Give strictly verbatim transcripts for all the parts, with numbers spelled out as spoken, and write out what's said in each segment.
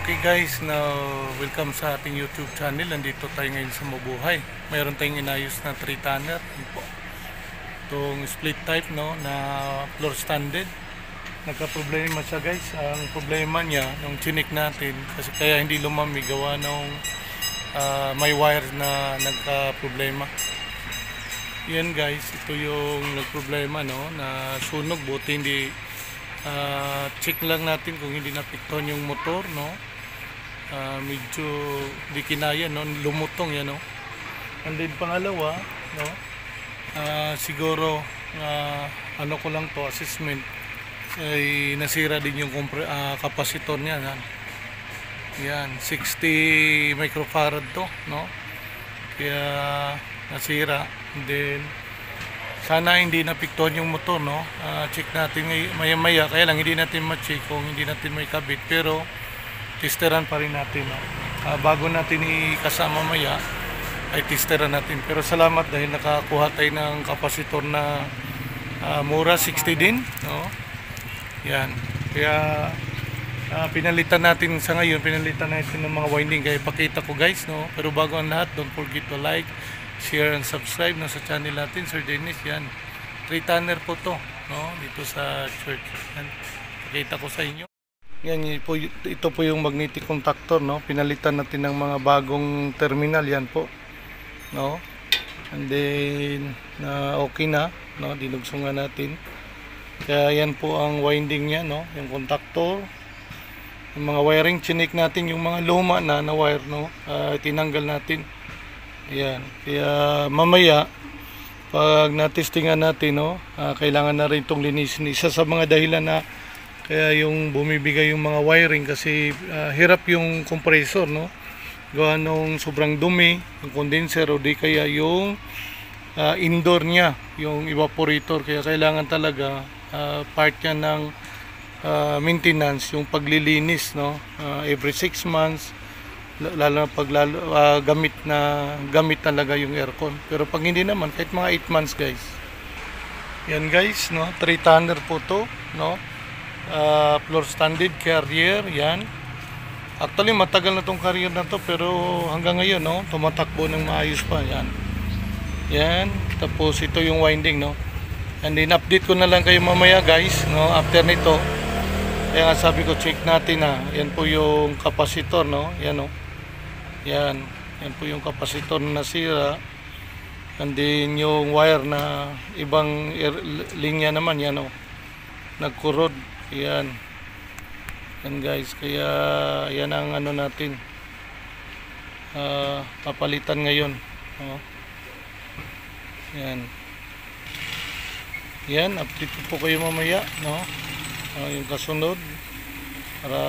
Okay guys, now welcome sa ating YouTube channel. Nandito tayo ngayon sa Mabuhay. Mayroon tayong inayos na three tonner. Itong split type, no, na floor standard. Nagka-problema siya guys. Ang problema niya nung chinik natin kasi kaya hindi lumamig gawa nung uh, may wire na nagka-problema. Yan guys, ito yung nagproblema, no, na sunog. Buti hindi Uh, check lang natin kung hindi napiktuhan yung motor, no. Uh, medyo di kinaya, no, lumutong yan, no. And then pangalawa, no, uh, siguro uh, ano ko lang to, assessment, ay nasira din yung uh, kapasitor niya. Yan, yan sixty microfarad to, no, kaya nasira. And then sana hindi napiktuhan yung motor, no. Uh, check natin maya maya, kaya lang hindi natin ma-check kung hindi natin may kabit, pero testeran pa rin natin, no. Uh, bago natin ikasama maya ay testeran natin. Pero salamat dahil nakakuha tayo ng kapasitor na uh, mura, sixty din, no. Yan, kaya uh, pinalitan natin sa ngayon, pinalitan natin ng mga winding, kaya pakita ko guys, no. Pero bago ang lahat, don't forget to like, share and subscribe na sa channel natin, Sir Dennis. Yan, three tonner po to, no, dito sa church. Yan, pakita ko sa inyo. Yan, po, ito po yung magnetic contactor, no. Pinalitan natin ng mga bagong terminal, yan po, no. And then na uh, okay na, no, dinugsungan natin. Kaya yan po ang winding niya, no, yung contactor. Yung mga wiring, chinik natin yung mga luma na na wire, no, uh, tinanggal natin. Yan, kaya mamaya pag natestingan natin, no, uh, kailangan na rin itong linisin. Isa sa mga dahilan na kaya yung bumibigay yung mga wiring kasi uh, hirap yung compressor, no, gawa nung sobrang dumi yung condenser o di kaya yung uh, indoor niya, yung evaporator. Kaya kailangan talaga uh, part yan ng uh, maintenance, yung paglilinis, no, uh, every six months, lalo na pag lalo, uh, gamit na gamit talaga yung aircon. Pero pag hindi naman, kahit mga eight months guys. Yan guys, no, three tonner po to, no, uh, floor standard carrier. Yan, actually matagal na tong carrier na to, pero hanggang ngayon, no, tumatakbo ng maayos pa. Yan, yan, tapos ito yung winding, no. And then update ko na lang kayo mamaya guys, no, after nito. Kaya nga sabi ko, check natin na. Yan po yung kapasitor, no, yan, no. Yan, yan po yung kapasitor na nasira. And then yung wire na ibang linya naman, yan, o, nagkurod. Yan, yan guys, kaya yan ang ano natin, uh, papalitan ngayon, o. Yan, yan, update po kayo mamaya, no, uh, yung kasunod, para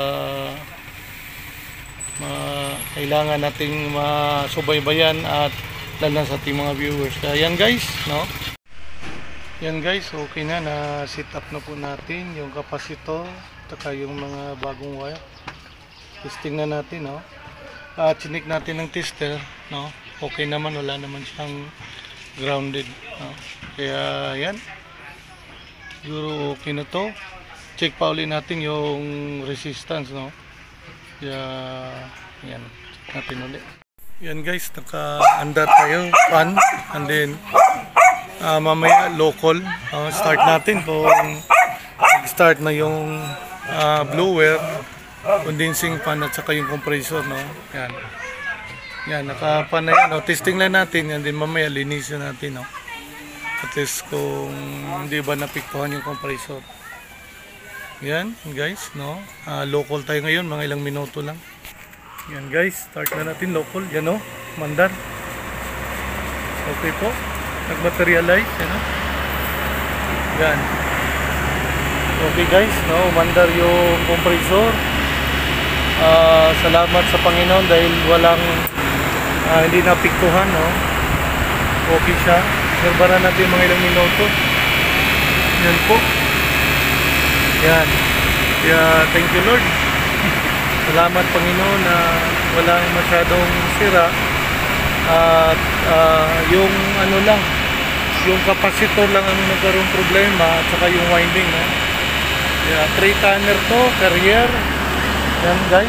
Ma, kailangan nating masubaybayan at lalo sa ating mga viewers. Kaya yan guys, no, yan guys, okay na, na set up na po natin yung kapasitor at yung mga bagong wire. Testing na natin, no, at chinik natin ng tester, no, okay naman, wala naman siyang grounded, no? Kaya yan, siguro okay na to. Check pa ulit natin yung resistance, no. Kaya yan, check natin ulit. Yan guys, naka-under tayo, fan, and then uh, mamaya local, uh, start natin kung start na yung uh, blower, condensing fan at saka yung compressor, no. Yan, yan, naka-fan na yan, no? Testing lang natin, and then mamaya linisin natin, no, at least kung hindi ba napiktuhan yung compressor. Yan guys, no, uh, local tayo ngayon, mga ilang minuto lang. Yan guys, start na natin local. Yan, no, mandar. Okay po, nag-materialize, yan, no? Yan, okay guys, no, mandar yung compressor. Uh, salamat sa Panginoon dahil walang uh, hindi napiktuhan, no. Okay siya. Serbaran natin mga ilang minuto. Yan po. Yan, kaya thank you Lord. Salamat Panginoon na walang masyadong sira. At uh, yung ano lang, yung kapasitor lang ang nagkaroon problema at saka yung winding, no? Yeah, three tonner to, carrier. Yan guys,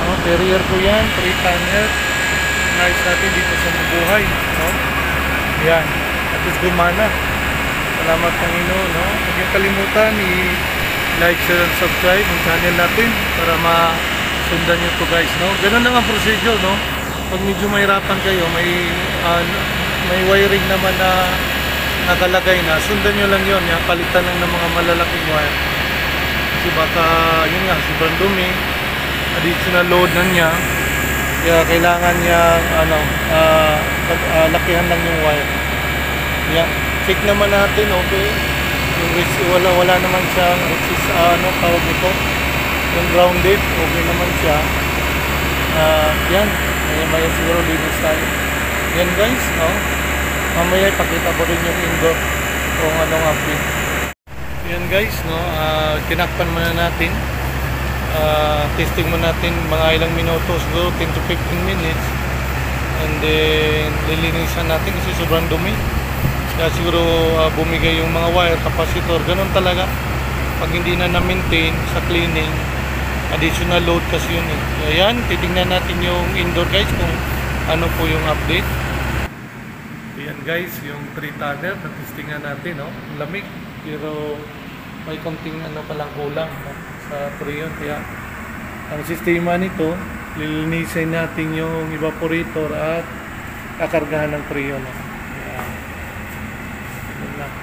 Oh, Terrier po yan, three tanner. Nice natin dito sa mabuhay. No? Yan. At least gumana. Salamat Panginoon. No? Huwag niyong kalimutan i-like, share, and subscribe ang channel natin para masundan nyo to guys. No? Ganun lang ang procedure. No? Pag medyo mahirapan kayo, may, uh, may wiring naman na nakalagay na. Sundan nyo lang yun. Yan, palitan lang ng mga malalaking wire. Kasi baka, yun nga, sobrang dumi. Additional load na niya. Kaya kailangan niya ano, uh, uh, lakihan lang yung wire. Yan. Check naman natin, okay. Yung res- wala wala naman siyang resist, uh, ano tawag nito. Yung grounded, okay naman siya. Uh, yan. Maya maya siguro linis tayo. Yan guys, no. Mamaya ipakita ko rin yung indoor kung anong update. Yan guys, no. Uh, tinakpan muna natin. Uh, testing mo natin mga ilang minutos, siguro ten to fifteen minutes, and then lilinisan natin kasi sobrang dumi. Kaya siguro uh, bumigay yung mga wire, capacitor, ganun talaga pag hindi na na-maintain sa cleaning, additional load kasi yun eh. Ayan, titingnan natin yung indoor guys kung ano po yung update. Ayan guys, yung three tanner na testingan natin, no? Lamig, pero may konting ano palang kulang, no? Sa Freon. Kaya ang sistema nito, lilinisin natin yung evaporator at kakargahan ng Freon. Ayan. Ayan lang.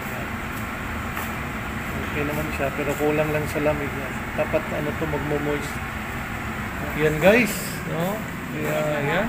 Okay naman siya, pero kulang lang sa lamig yan. Dapat ano to, magmo-moist. Yan guys, no? Kaya yan,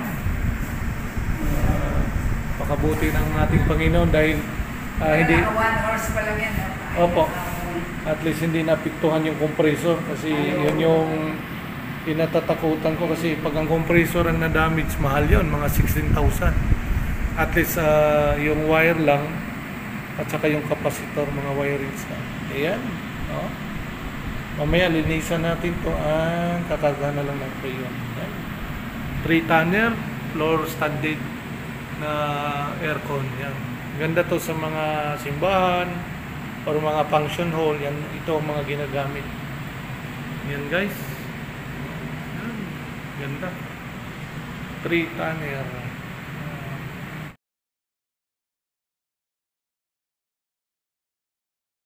uh, pakabuti ng ating Panginoon dahil uh, hindi one horse pa lang yan. opo, at least hindi napiktuhan yung compressor kasi yun yung pinatatakutan ko kasi pag ang compressor ang na-damage, mahal yun, mga sixteen thousand. At least uh, yung wire lang at saka yung capacitor, mga wirings na. Ayan, no? Mamaya linisan natin to, ang kakarga na lang ng Freon. Ayan. three tanner, floor standard na aircon. Yan. Ganda to sa mga simbahan or mga function hall. Yan, ito ang mga ginagamit. Yan guys. Yan. Ganda. three tanner.